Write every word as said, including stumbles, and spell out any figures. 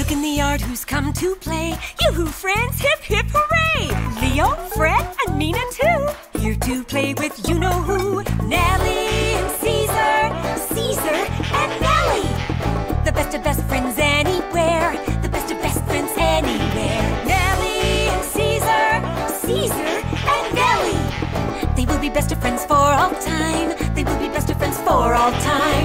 Look in the yard, who's come to play? Yoo-hoo, friends, hip, hip, hooray! Leo, Fred, and Nina too, here to play with you-know-who. Nelly and Caesar, Caesar and Nelly, the best of best friends anywhere, the best of best friends anywhere. Nelly and Caesar, Caesar and Nelly, they will be best of friends for all time. They will be best of friends for all time.